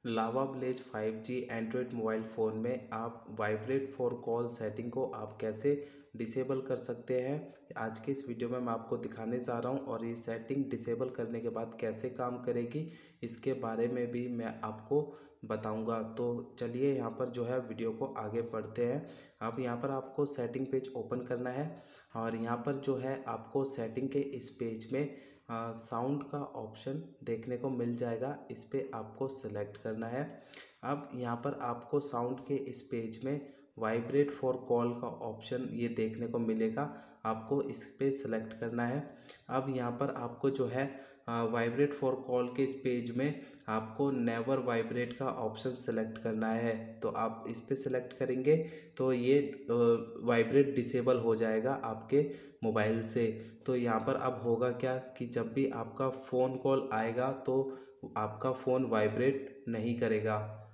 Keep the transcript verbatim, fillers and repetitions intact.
लावा Blaze five G Android mobile phone में आप vibrate for call setting को आप कैसे डिसेबल कर सकते हैं, आज के इस वीडियो में मैं आपको दिखाने जा रहा हूं। और ये सेटिंग डिसेबल करने के बाद कैसे काम करेगी इसके बारे में भी मैं आपको बताऊंगा। तो चलिए यहाँ पर जो है वीडियो को आगे बढ़ते हैं। अब यहाँ पर आपको सेटिंग पेज ओपन करना है और यहाँ पर जो है आपको सेटिंग के इस पेज में साउंड का ऑप्शन देखने को मिल जाएगा, इस पर आपको सेलेक्ट करना है। अब यहाँ पर आपको साउंड के इस पेज में वाइब्रेट फॉर कॉल का ऑप्शन ये देखने को मिलेगा, आपको इस पे सेलेक्ट करना है। अब यहाँ पर आपको जो है वाइब्रेट फॉर कॉल के इस पेज में आपको नेवर वाइब्रेट का ऑप्शन सेलेक्ट करना है। तो आप इस पे सेलेक्ट करेंगे तो ये वाइब्रेट डिसेबल हो जाएगा आपके मोबाइल से। तो यहाँ पर अब होगा क्या कि जब भी आपका फ़ोन कॉल आएगा तो आपका फ़ोन वाइब्रेट नहीं करेगा।